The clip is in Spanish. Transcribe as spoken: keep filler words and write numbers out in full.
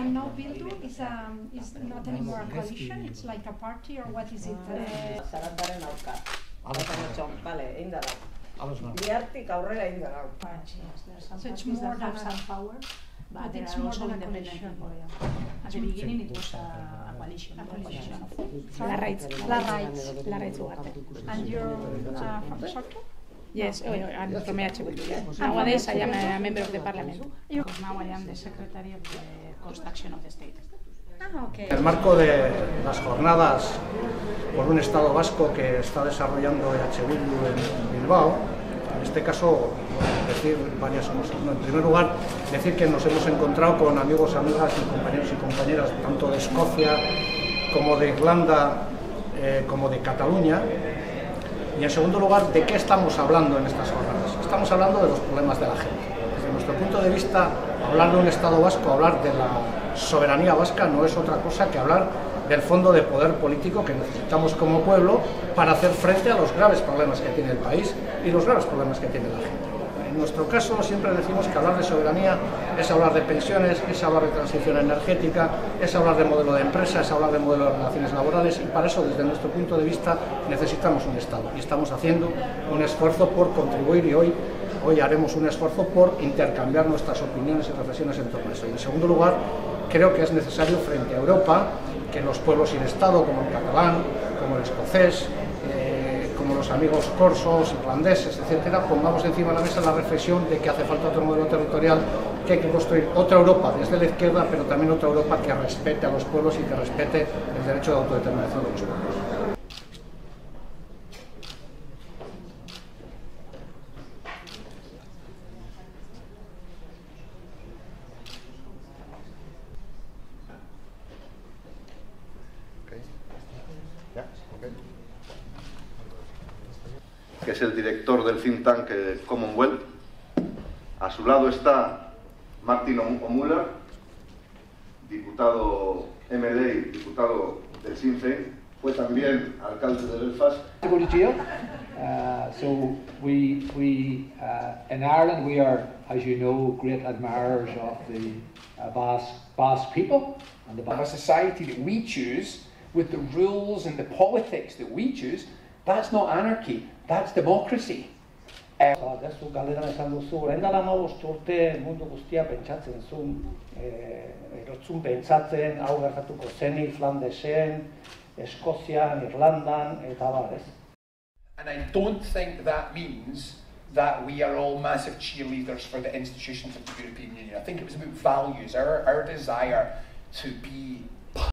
And now Bildu is um is not anymore a coalition. It's like a party, or what is it? Zarandaren aurka. Vale, egin da lau. Bihartik aurrera egin da lau. So it's more than some power, but it's more than a coalition. At the beginning it was a coalition. A coalition. La Rights. La Rights. La Rights Ugarte. And you're uh, from Sortu? Yes, oh, I'm from E H Bildu. Nowadays I am a member of the parliament. Now I am the secretary of the construction of the state. Ah, okay. En el marco de las jornadas por un Estado vasco que está desarrollando E H Bildu en Bilbao, en este caso, decir varias cosas. En primer lugar, decir que nos hemos encontrado con amigos, amigas y compañeros y compañeras tanto de Escocia como de Irlanda, eh, como de Cataluña. Y en segundo lugar, ¿de qué estamos hablando en estas jornadas? Estamos hablando de los problemas de la gente. Desde nuestro punto de vista, hablar de un Estado vasco, hablar de la soberanía vasca no es otra cosa que hablar del fondo de poder político que necesitamos como pueblo para hacer frente a los graves problemas que tiene el país y los graves problemas que tiene la gente. En nuestro caso siempre decimos que hablar de soberanía es hablar de pensiones, es hablar de transición energética, es hablar de modelo de empresa, es hablar de modelo de relaciones laborales, y para eso desde nuestro punto de vista necesitamos un Estado y estamos haciendo un esfuerzo por contribuir, y hoy, hoy haremos un esfuerzo por intercambiar nuestras opiniones y reflexiones en torno a eso. Y en segundo lugar, creo que es necesario frente a Europa que los pueblos sin Estado, como el catalán, como el escocés, como los amigos corsos, irlandeses, etcétera, pongamos encima de la mesa la reflexión de que hace falta otro modelo territorial, que hay que construir otra Europa desde la izquierda, pero también otra Europa que respete a los pueblos y que respete el derecho de autodeterminación de los pueblos. Que es el director del think tank Commonwealth. A su lado está Martin O'Muller, diputado M D y diputado del Sinn Féin, fue también alcalde de Belfast. Go to jail. Uh, so we, we uh, in Ireland, we are, as you know, great admirers of the uh, Basque, Basque people and the Basque society that we choose, with the rules and the politics that we choose. That's not anarchy, that's democracy. Dezu galderan esan duzu, orain dela hamabost urte mundu guztia pentsatzen zuen, erotzun pentsatzen, hau gertatuko zenik, Flandesen, Eskozian, Irlandan, eta abar, ez? And I don't think that means that we are all massive cheerleaders for the institutions of the European Union. I think it was about values, our, our desire to be